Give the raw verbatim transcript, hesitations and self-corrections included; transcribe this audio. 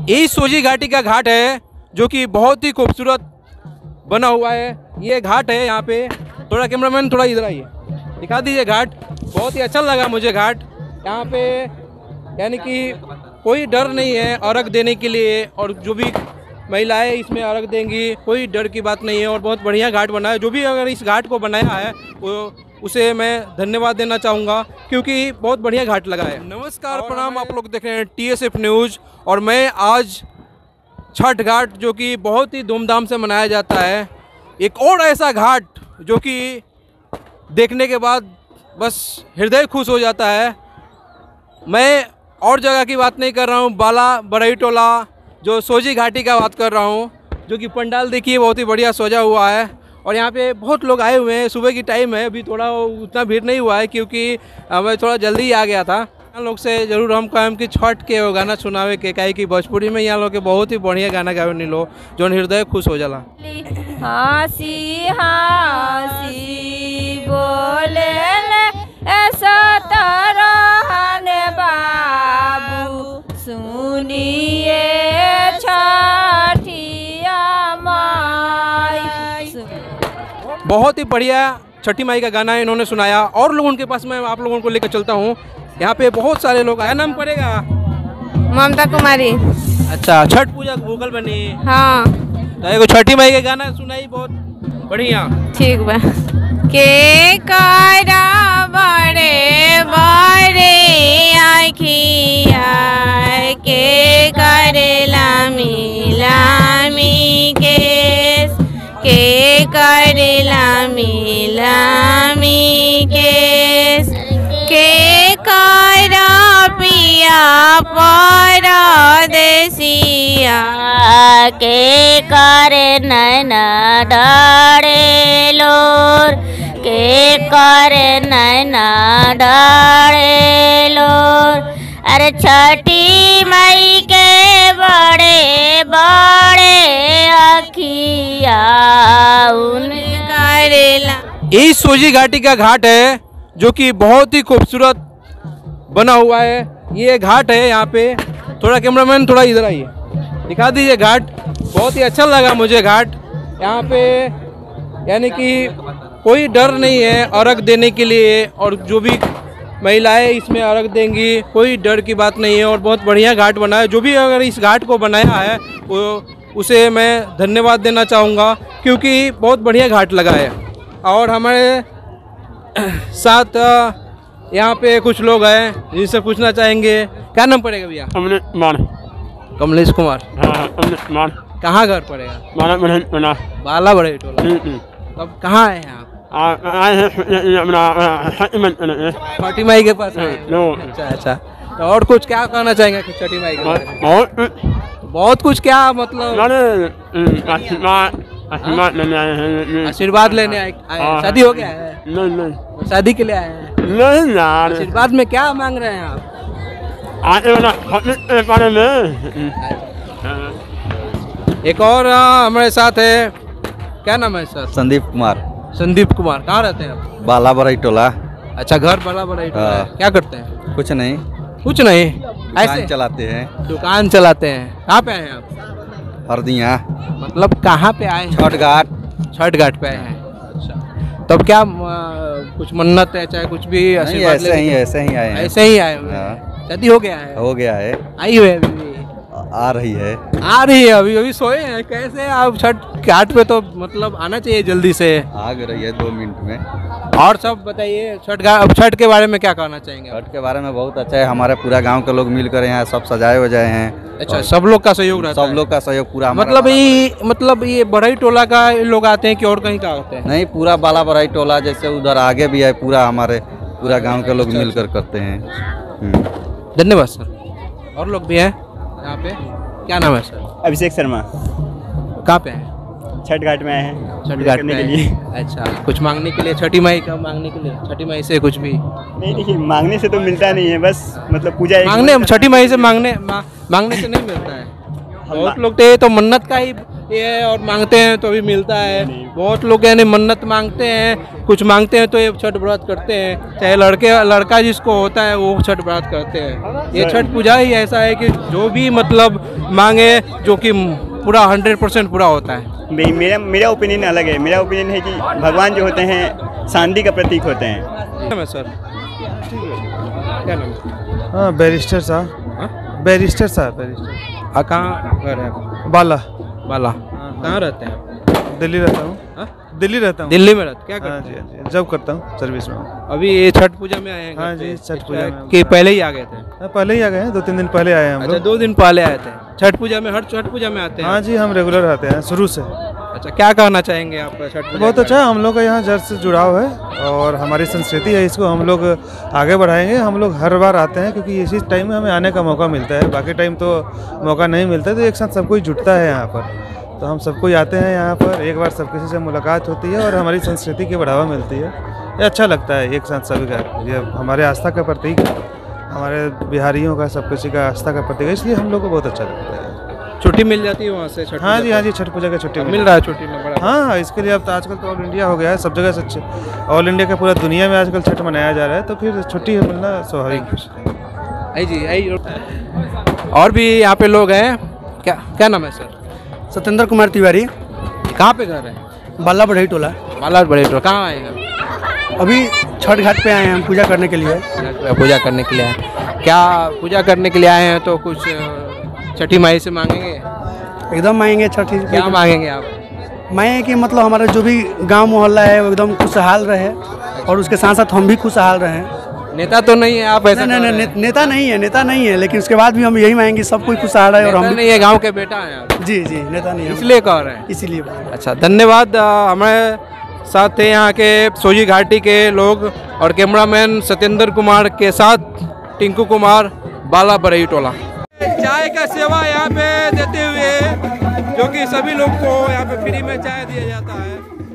यही सोजी घाटी का घाट है जो कि बहुत ही खूबसूरत बना हुआ है। ये घाट है यहाँ पे। थोड़ा कैमरामैन थोड़ा इधर आइए, दिखा दीजिए घाट। बहुत ही अच्छा लगा मुझे घाट यहाँ पे, यानी कि कोई डर नहीं है अर्घ देने के लिए, और जो भी महिलाएं इसमें अर्घ देंगी कोई डर की बात नहीं है। और बहुत बढ़िया घाट बना है। जो भी अगर इस घाट को बनाया है वो उसे मैं धन्यवाद देना चाहूँगा, क्योंकि बहुत बढ़िया घाट लगा है। नमस्कार, प्रणाम, आप लोग देख रहे हैं टी एस एफ न्यूज़। और मैं आज छठ घाट जो कि बहुत ही धूमधाम से मनाया जाता है, एक और ऐसा घाट जो कि देखने के बाद बस हृदय खुश हो जाता है। मैं और जगह की बात नहीं कर रहा हूँ, बाला बरईटोला जो सोजी घाटी का बात कर रहा हूँ, जो कि पंडाल देखिए बहुत ही बढ़िया सजा हुआ है। और यहाँ पे बहुत लोग आए हुए हैं। सुबह की टाइम है, अभी थोड़ा उतना भीड़ नहीं हुआ है क्योंकि मैं थोड़ा जल्दी ही आ गया था। यहाँ लोग से ज़रूर हम कहें कि छठ के वो गाना सुनावे के, काहे कि भोजपुरी में यहाँ लोग के बहुत ही बढ़िया गाना गावे नहीं लो जो हृदय खुश हो जाला। हंसी हंसी बोले ऐसा तरहन बाबू सुनिए छठिया माई। बहुत ही बढ़िया छठी माई का गाना इन्होंने सुनाया। और लोगों के पास मैं आप लोगों को लेकर चलता हूँ। यहाँ पे बहुत सारे लोग आए। नाम पड़ेगा ममता कुमारी। अच्छा, छठ पूजा भूखल बनी। हाँ, तो एगो छठी माई के गाना सुनाई, बहुत बढ़िया। ठीक बा। के करा बड़े बड़े आँखिया के करे लामी लामी केस, के करे लामी लामी केस, के करा पिया परदेसिया के करे नैना डारे लोर, के करे नैना डारे लोर। अरे छठी मई के बड़े बड़े अखिया उन करेला। यही सोजी घाटी का घाट है जो कि बहुत ही खूबसूरत बना हुआ है। ये घाट है यहाँ पे। थोड़ा कैमरामैन थोड़ा इधर आइए, दिखा दीजिए घाट। बहुत ही अच्छा लगा मुझे घाट यहाँ पे, यानी कि कोई डर नहीं है अर्घ देने के लिए, और जो भी महिलाएं इसमें अर्घ देंगी कोई डर की बात नहीं है। और बहुत बढ़िया घाट बना है। जो भी अगर इस घाट को बनाया है वो उसे मैं धन्यवाद देना चाहूँगा, क्योंकि बहुत बढ़िया घाट लगा है। और हमारे साथ यहाँ पे कुछ लोग हैं जिनसे पूछना चाहेंगे। क्या नाम पड़ेगा भैया? कमलेश कुमार। कमलेश कुमार। हाँ, कमलेश कुमार। कहाँ घर पड़ेगा? बाला बरईटोला। बाला बरईटोला। अब कहाँ आए हैं आप? आए हैं छठी माई के पास आए हैं। अच्छा अच्छा। तो और कुछ क्या कहना चाहेंगे छठी माई के बारे में? बहुत बहुत कुछ। क्या मतलब? आशीर्वाद लेने आए हैं। आशीर्वाद लेने आए। शादी हो गया है? नहीं नहीं, शादी के लिए आए हैं? नहीं यार। आशीर्वाद में क्या मांग रहे हैं आप? आने वाला के बारे में। एक और हमारे साथ है। क्या नाम है सर? संदीप कुमार। संदीप कुमार। कहाँ रहते हैं आप? बाला बरईटोला। अच्छा, घर बाला बरईटोला है। क्या करते हैं? कुछ नहीं, कुछ नहीं, ऐसे चलाते हैं। दुकान चलाते हैं। कहाँ पे आए हैं आप? हरदिया। मतलब कहाँ पे आए हैं? छठ घाट। छठ घाट पे आए हैं। अच्छा, तब क्या कुछ मन्नत है चाहे कुछ भी? ऐसे ही ऐसे ही आए हैं। ऐसे ही आए हुए हैं। शादी हो गया है? हो गया है। आई हुई है? आ रही है। आ रही है। अभी अभी सोए हैं? कैसे आप छठ घाट पे तो मतलब आना चाहिए जल्दी से। आ रही है दो मिनट में। और सब बताइए छठ घाट, छठ के बारे में क्या कहना चाहेंगे? छठ के बारे में बहुत अच्छा है। हमारे पूरा गांव के लोग मिलकर यहाँ सब सजाए वजाए हैं। अच्छा, सब लोग का सहयोग रहता है? सब लोग का सहयोग पूरा। मतलब ये मतलब ये बरईटोला का लोग आते हैं कि और कहीं का आते हैं? नहीं, पूरा बाला बरईटोला जैसे उधर आगे भी है, पूरा हमारे पूरा गाँव के लोग मिलकर करते हैं। धन्यवाद सर। और लोग भी हैं यहाँ पे। क्या नाम है सर? अभिषेक शर्मा। कहाँ पे हैं? छठ घाट में आए हैं। छठ घाट के लिए। अच्छा, कुछ मांगने के लिए? छठी माई का मांगने के लिए? छठी माई से कुछ भी नहीं? देखिए, मांगने से तो मिलता नहीं है, बस मतलब पूजा मांगने छठी माई से मांगने मा, मांगने से नहीं मिलता है। बहुत लोग तो ये तो मन्नत का ही ये है और मांगते हैं तो भी मिलता है। बहुत लोग यानी मन्नत मांगते हैं, कुछ मांगते हैं तो ये छठ व्रत करते हैं, चाहे लड़के लड़का जिसको होता है वो छठ व्रत करते हैं। ये छठ पूजा ही ऐसा है कि जो भी मतलब मांगे जो कि पूरा हंड्रेड परसेंट पूरा होता है। मे- मेरा मेरा ओपिनियन अलग है। मेरा ओपिनियन है कि भगवान जो होते हैं शांति का प्रतीक होते हैं। नाम है सर? क्या नाम है? हाँ बैरिस्टर साहब, हाँ? बैरिस्टर साहब, बैरिस्टर आ, कहाँ घर है आपका? बाला, बाला। कहाँ रहते हैं आप? दिल्ली रहता हूँ। हाँ? दिल्ली रहता हूँ। दिल्ली में रहते क्या हाँ करते जी, हैं? हाँ जी, जॉब करता हूँ, सर्विस में हूँ। अभी ये छठ पूजा में आए हैं? हाँ घर जी, पे? छठ पूजा में। कि पहले ही आ गए थे? हाँ, पहले ही आ गए हैं, दो तीन दिन पहले आए हैं हम अच्छा, लोग। दो दिन पहले आए थे। छठ पूजा में हर छठ पूजा में आते हैं? हाँ जी, हम रेगुलर आते हैं शुरू से। अच्छा, क्या कहना चाहेंगे आप छठ पूजा? बहुत अच्छा, हम लोग का यहाँ जड़ से जुड़ाव है और हमारी संस्कृति है, इसको हम लोग आगे बढ़ाएंगे। हम लोग हर बार आते हैं क्योंकि इसी टाइम में हमें आने का मौका मिलता है, बाकी टाइम तो मौका नहीं मिलता, तो एक साथ सब कोई जुटता है यहाँ पर। तो हम सबको आते हैं यहाँ पर, एक बार सब किसी से मुलाकात होती है और हमारी संस्कृति की बढ़ावा मिलती है। ये अच्छा लगता है एक साथ सभी का, ये हमारे आस्था का प्रतीक है, हमारे बिहारियों का, सब किसी का आस्था का प्रतीक है, इसलिए हम लोग को बहुत अच्छा लगता है। छुट्टी मिल जाती है वहाँ से? छठ हाँ पूजा जी, पे? हाँ जी, छठ पूजा का छुट्टी मिल रहा है छुट्टी में? बड़ा हाँ हाँ, इसके लिए अब तो आजकल तो ऑल इंडिया हो गया है, सब जगह से अच्छे ऑल इंडिया का पूरा दुनिया में आजकल छठ मनाया जा रहा है, तो फिर छुट्टी मिलना स्वाभाविक है। आई जी आई। और भी यहाँ पे लोग हैं। क्या क्या नाम है सर? सत्येंद्र कुमार तिवारी, कहाँ पे घर है? बाला बढ़ई टोला। बाला बड़े टोला। कहाँ आए हैं? अभी छठ घाट पे आए हैं हम पूजा करने के लिए। पूजा करने के लिए आए। क्या पूजा करने के लिए आए हैं तो कुछ अ, छठी माई से मांगेंगे? एकदम मांगेंगे छठ। क्या मांगेंगे आप? मांगे कि मतलब हमारा जो भी गांव मोहल्ला है वो एकदम खुशहाल रहे और उसके साथ साथ हम भी खुशहाल रहें। नेता तो नहीं है आप? ऐसा नहीं नहीं कह रहे नहीं, हैं। ने, नेता नहीं है, नेता नहीं है, लेकिन उसके बाद भी हम यही मांगेंगे सब कोई खुशहाल रहे और नेता हम भी। नहीं है, गांव के बेटा हैं आप? जी जी, नेता नहीं है, इसलिए कह रहे हैं। इसीलिए बोल रहे हैं। अच्छा, धन्यवाद। अ, हमारे साथ थे यहाँ के सोजी घाटी के लोग और कैमरामैन सत्येंद्र कुमार के साथ टिंकू कुमार, बाला बरई टोला। चाय का सेवा यहाँ पे देते हुए जो कि सभी लोग को यहाँ पे फ्री में चाय दिया जाता है।